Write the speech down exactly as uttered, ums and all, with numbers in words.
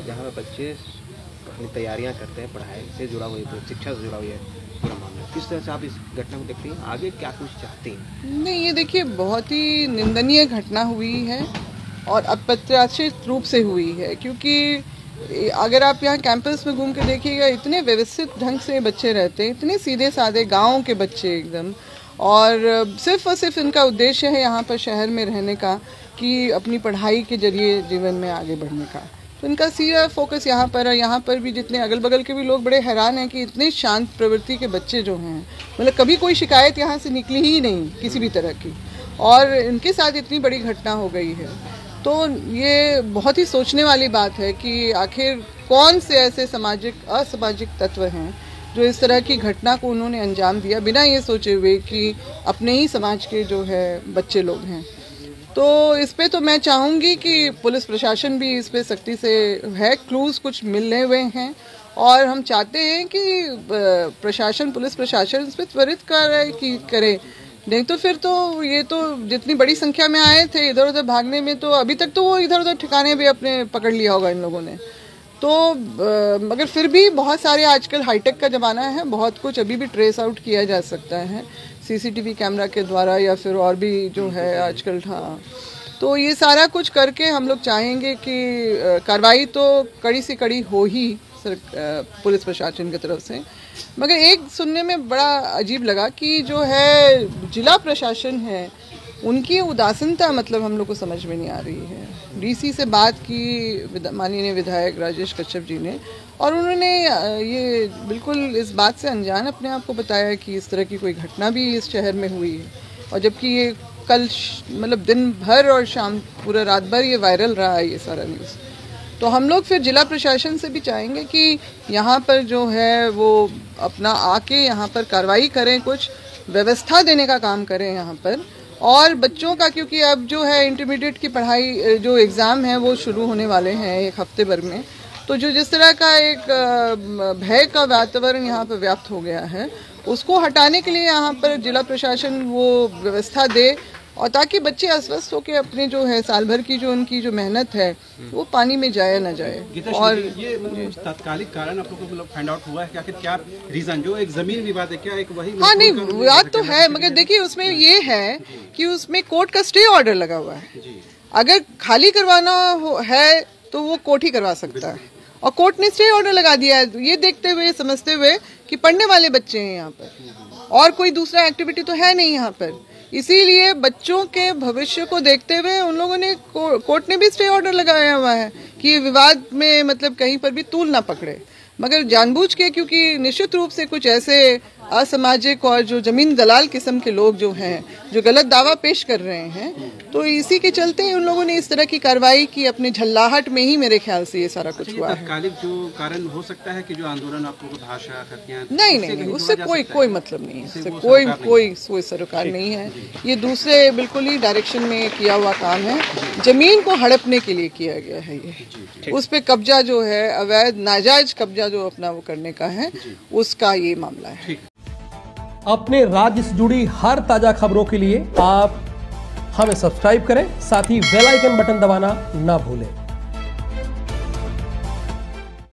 जहाँ पे बच्चे अपनी तैयारियां करते हैं, पढ़ाई से जुड़ा हुआ है, शिक्षा से जुड़ा हुआ है पूरा मामला, किस तरह से आप इस घटना को देखती हैं, आगे क्या कुछ चाहती हैं? नहीं, ये देखिए बहुत ही निंदनीय घटना हुई है और अप्रत्याशित रूप से हुई है, क्योंकि अगर आप यहाँ कैंपस में घूम के देखिएगा, इतने व्यवस्थित ढंग से बच्चे रहते हैं, इतने सीधे साधे गाँव के बच्चे एकदम, और सिर्फ और सिर्फ इनका उद्देश्य है यहाँ पर शहर में रहने का, कि अपनी पढ़ाई के जरिए जीवन में आगे बढ़ने का। तो इनका सीधा फोकस यहाँ पर है। यहाँ पर भी जितने अगल बगल के भी लोग बड़े हैरान हैं कि इतने शांत प्रवृत्ति के बच्चे जो हैं, मतलब कभी कोई शिकायत यहाँ से निकली ही नहीं किसी भी तरह की, और इनके साथ इतनी बड़ी घटना हो गई है। तो ये बहुत ही सोचने वाली बात है कि आखिर कौन से ऐसे सामाजिक असामाजिक तत्व हैं जो इस तरह की घटना को उन्होंने अंजाम दिया बिना ये सोचे हुए कि अपने ही समाज के जो है बच्चे लोग हैं। तो इस पे तो मैं चाहूँगी कि पुलिस प्रशासन भी इस पे सख्ती से है, क्लूज कुछ मिले हुए हैं, और हम चाहते हैं कि प्रशासन पुलिस प्रशासन इस पे त्वरित कार्रवाई की करे। नहीं तो फिर तो ये तो जितनी बड़ी संख्या में आए थे इधर उधर भागने में, तो अभी तक तो वो इधर उधर ठिकाने भी अपने पकड़ लिया होगा इन लोगों ने। तो मगर फिर भी बहुत सारे आजकल हाईटेक का ज़माना है, बहुत कुछ अभी भी ट्रेस आउट किया जा सकता है सीसीटीवी कैमरा के द्वारा, या फिर और भी जो है आजकल। हाँ, तो ये सारा कुछ करके हम लोग चाहेंगे कि कार्रवाई तो कड़ी से कड़ी हो ही सर पुलिस प्रशासन की तरफ से। मगर एक सुनने में बड़ा अजीब लगा कि जो है जिला प्रशासन है उनकी उदासीनता मतलब हम लोग को समझ में नहीं आ रही है। डीसी से बात की माननीय विधायक राजेश कश्यप जी ने, और उन्होंने ये बिल्कुल इस बात से अनजान अपने आप को बताया कि इस तरह की कोई घटना भी इस शहर में हुई है, और जबकि ये कल मतलब दिन भर और शाम पूरा रात भर ये वायरल रहा है ये सारा न्यूज़। तो हम लोग फिर जिला प्रशासन से भी चाहेंगे कि यहाँ पर जो है वो अपना आके यहाँ पर कार्रवाई करें, कुछ व्यवस्था देने का काम करें यहाँ पर, और बच्चों का, क्योंकि अब जो है इंटरमीडिएट की पढ़ाई जो एग्ज़ाम है वो शुरू होने वाले हैं एक हफ्ते भर में। तो जो जिस तरह का एक भय का वातावरण यहाँ पर व्याप्त हो गया है, उसको हटाने के लिए यहाँ पर जिला प्रशासन वो व्यवस्था दे, और ताकि बच्चे अस्वस्थ होकर अपने जो है साल भर की जो उनकी जो मेहनत है वो पानी में जाए ना जाए। और ये तात्कालिक कारण आप लोगों को फाइंड आउट हुआ है कि आखिर क्या रीजन, जो एक जमीन विवाद है क्या, एक वही? हाँ नहीं, विवाद तो है, मगर देखिए उसमें ये है कि उसमें कोर्ट का स्टे ऑर्डर लगा हुआ है। अगर खाली करवाना है तो वो कोर्ट ही करवा सकता है, और कोर्ट ने स्टे ऑर्डर लगा दिया है, ये देखते हुए समझते हुए कि पढ़ने वाले बच्चे हैं यहाँ पर, और कोई दूसरा एक्टिविटी तो है नहीं यहाँ पर। इसीलिए बच्चों के भविष्य को देखते हुए उन लोगों ने को, कोर्ट ने भी स्टे ऑर्डर लगाया हुआ है कि ये विवाद में मतलब कहीं पर भी तूल ना पकड़े। मगर जानबूझ के, क्योंकि निश्चित रूप से कुछ ऐसे असामाजिक और जो जमीन दलाल किस्म के लोग जो हैं जो गलत दावा पेश कर रहे हैं, तो इसी के चलते उन लोगों ने इस तरह की कार्रवाई की अपने झल्लाहट में ही, मेरे ख्याल से ये सारा कुछ हुआ है। तात्कालिक जो कारण हो सकता है कि जो आंदोलन आप लोगों को भाषा नहीं नहीं नहीं, उससे कोई कोई मतलब नहीं है, उससे कोई कोई कोई सरोकार नहीं है। ये दूसरे बिल्कुल ही डायरेक्शन में किया हुआ काम है, जमीन को हड़पने के लिए किया गया है ये, उस पर कब्जा जो है अवैध नाजायज कब्जा जो अपना वो करने का है, उसका ये मामला है। अपने राज्य से जुड़ी हर ताजा खबरों के लिए आप हमें सब्सक्राइब करें, साथ ही बेल आइकन बटन दबाना ना भूलें।